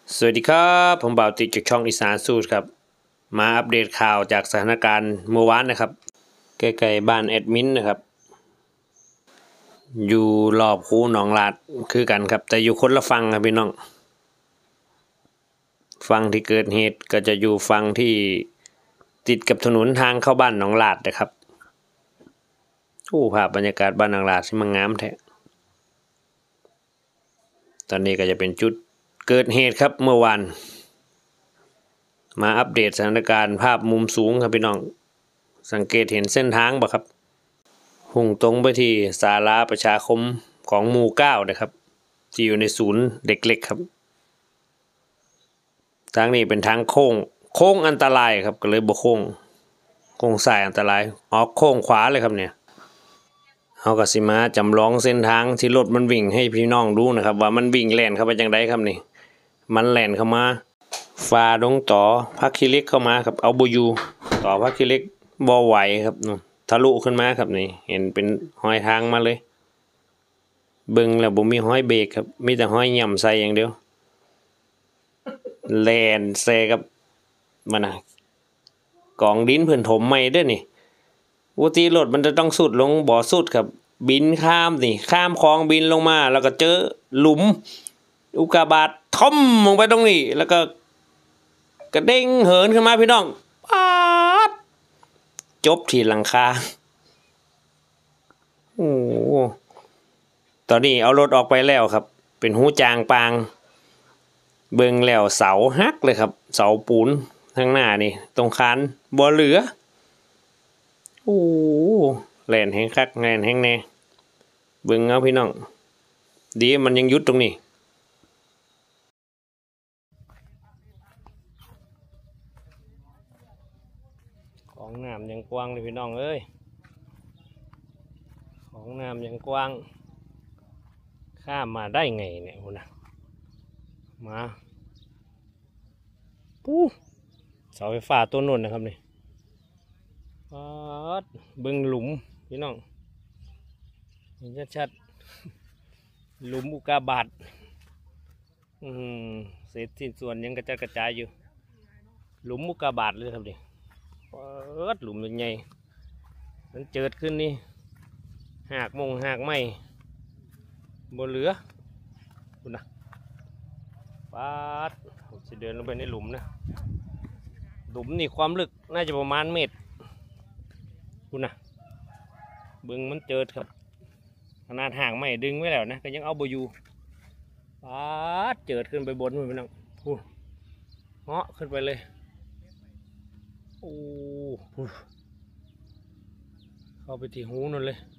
สวัสดีครับผมบ่าวติดจากช่องอีสานสูตรครับมาอัปเดตข่าวจากสถานการณ์เมื่อวานนะครับใกล้ๆบ้านแอดมินนะครับอยู่รอบคูหนองลาดคือกันครับแต่อยู่คนละฝั่งครับพี่น้องฝั่งที่เกิดเหตุก็จะอยู่ฝั่งที่ติดกับถนนทางเข้าบ้านหนองลาดนะครับภาพบรรยากาศบ้านหนองลาดที่มันงามแท้ตอนนี้ก็จะเป็นจุดเกิดเหตุครับเมื่อวานมาอัปเดตสถานการณ์ภาพมุมสูงครับพี่น้องสังเกตเห็นเส้นทางบ่ครับหุ่งตรงไปที่ศาลาประชาคมของหมู่9นะครับที่อยู่ในศูนย์เด็กเล็กครับทางนี้เป็นทางโค้งอันตรายครับก็เลยบ่โค้งซ้ายอันตรายออกโค้งขวาเลยครับเนี่ยเอาก็สิมาจำลองเส้นทางที่รถมันวิ่งให้พี่น้องดูนะครับว่ามันวิ่งแล่นเข้าไปจังไดครับนี่มันแล่นเข้ามาฝ่าดงต่อพักคิเล็กเข้ามาครับเอาบ่อยู่ต่อพักคิเล็กบ่ไหวครับทะลุขึ้นมาครับนี่เห็นเป็นห้อยทางมาเลยเบิ่งแล้วบ่มีห้อยเบรกครับมีแต่ห้อยย่ำใส่อย่างเดียวแล่นแซกับมันน่ะกองดินเพิ่นถมใหม่เด้อนี่ปกติรถมันจะต้องสุดลงบ่สุดครับบินข้ามนี่ข้ามคลองบินลงมาแล้วก็เจอหลุมอุกกาบาตท่อมลงไปตรงนี้แล้วก็กระเด้งเหินขึ้นมาพี่น้องป๊าดจบที่หลังคาโอ้ตอนนี้เอารถออกไปแล้วครับเป็นหูจางปางเบิ่งแล้วเสาหักเลยครับเสาปูนข้างหน้านี่ตรงคานบ่เหลือแล่นแห้งคักแล่นแห้งแน่เบิ่งเอาพี่น้องดีมันยังยุดตรงนี้ของน้ำยังกว้างเลยพี่น้องเอ้ยของน้ำยังกว้างข้ามมาได้ไงเนี่ยคุณนะมาเสาไฟฟ้าต้นนุ่นนะครับนี่บึงหลุมพี่น้องเห็นชัดๆหลุมอุกกาบาตเศษชิ้นส่วนยังกระจายอยู่หลุมอุกกาบาตเลยครับดิหลุมใหญ่มันเจิดขึ้นนี่หากไม้บนเหลือคุณนะจะเดินลงไปในหลุมนะหลุมนี่ความลึกน่าจะประมาณเมตรคุณนะบึงมันเจิดครับขนาดห่างไม่ดึงไว้แล้วนะก็ยังเอาบอยู่เจิดขึ้นไปบนพี่น้องเหาะขึ้นไปเลยเข้าไปที่หูนั่นเลย